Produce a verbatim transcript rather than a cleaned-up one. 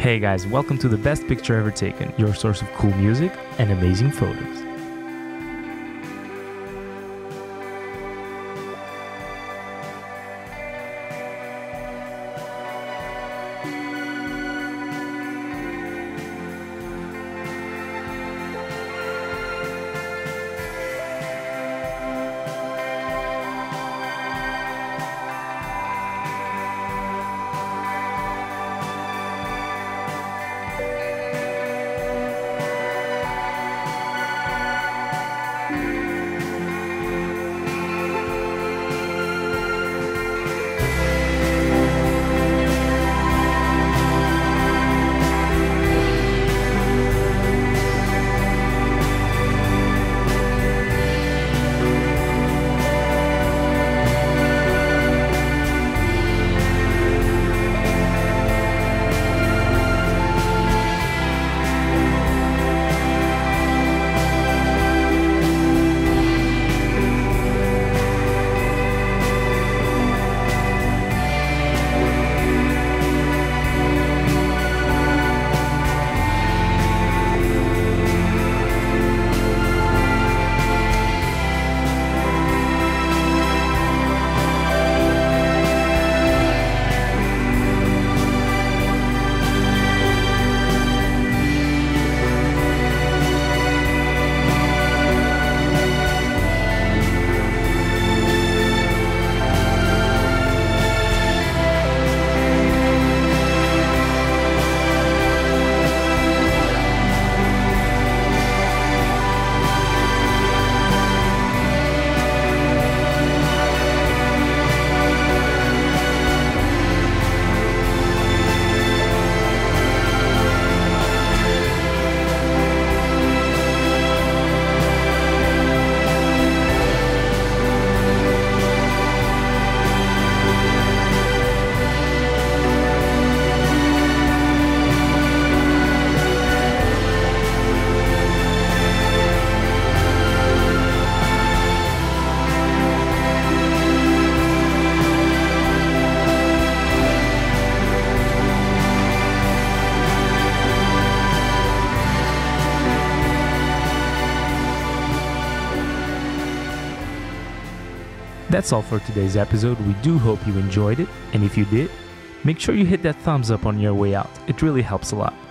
Hey guys, welcome to the best picture ever taken, your source of cool music and amazing photos. That's all for today's episode. We do hope you enjoyed it, and if you did, make sure you hit that thumbs up on your way out. It really helps a lot.